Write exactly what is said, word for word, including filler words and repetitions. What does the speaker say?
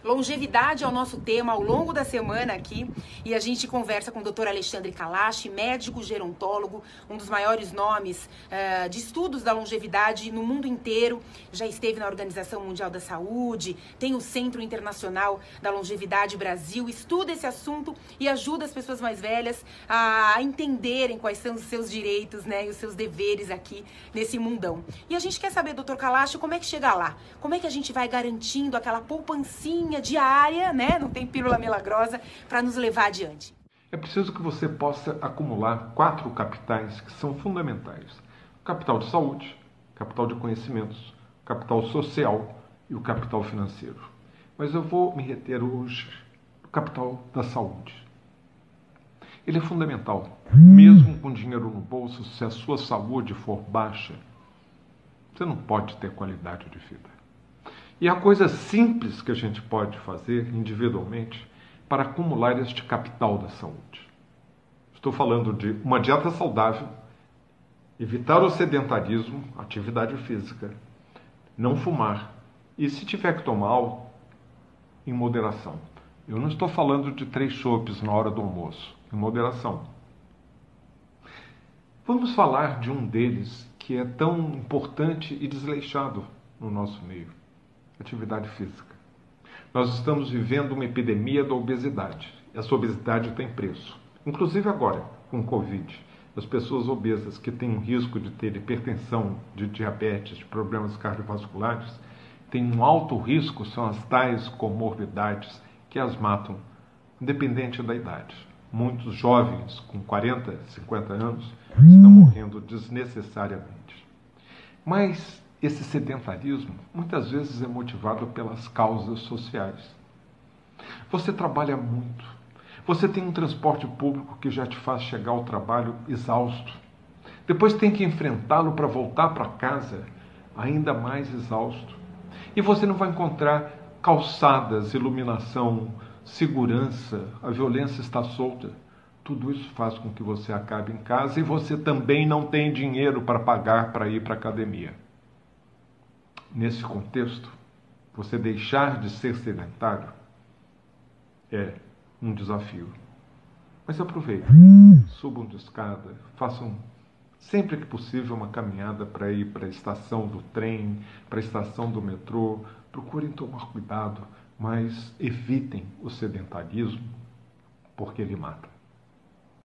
Longevidade é o nosso tema ao longo da semana aqui e a gente conversa com o doutor Alexandre Kalash, médico gerontólogo, um dos maiores nomes uh, de estudos da longevidade no mundo inteiro. Já esteve na Organização Mundial da Saúde, tem o Centro Internacional da Longevidade Brasil, estuda esse assunto e ajuda as pessoas mais velhas a entenderem quais são os seus direitos, né, e os seus deveres aqui nesse mundão. E a gente quer saber, doutor Kalash, como é que chega lá? Como é que a gente vai garantindo aquela poupancinha diária, né? Não tem pílula milagrosa para nos levar adiante. É preciso que você possa acumular quatro capitais que são fundamentais: o capital de saúde, o capital de conhecimentos, o capital social e o capital financeiro. Mas eu vou me reter hoje no capital da saúde. Ele é fundamental. Mesmo com dinheiro no bolso, se a sua saúde for baixa, você não pode ter qualidade de vida. E há coisas simples que a gente pode fazer individualmente para acumular este capital da saúde. Estou falando de uma dieta saudável, evitar o sedentarismo, atividade física, não fumar e, se tiver que tomar álcool, em moderação. Eu não estou falando de três chopes na hora do almoço, em moderação. Vamos falar de um deles que é tão importante e desleixado no nosso meio: atividade física. Nós estamos vivendo uma epidemia da obesidade. Essa obesidade tem preço. Inclusive agora, com o Covid, as pessoas obesas que têm um risco de ter hipertensão, de diabetes, de problemas cardiovasculares, têm um alto risco, são as tais comorbidades que as matam, independente da idade. Muitos jovens com quarenta, cinquenta anos estão morrendo desnecessariamente. Mas esse sedentarismo muitas vezes é motivado pelas causas sociais. Você trabalha muito. Você tem um transporte público que já te faz chegar ao trabalho exausto. Depois tem que enfrentá-lo para voltar para casa ainda mais exausto. E você não vai encontrar calçadas, iluminação, segurança, a violência está solta. Tudo isso faz com que você acabe em casa e você também não tem dinheiro para pagar para ir para a academia. Nesse contexto, você deixar de ser sedentário é um desafio. Mas aproveite, subam de escada, façam sempre que possível uma caminhada para ir para a estação do trem, para a estação do metrô. Procurem tomar cuidado, mas evitem o sedentarismo, porque ele mata.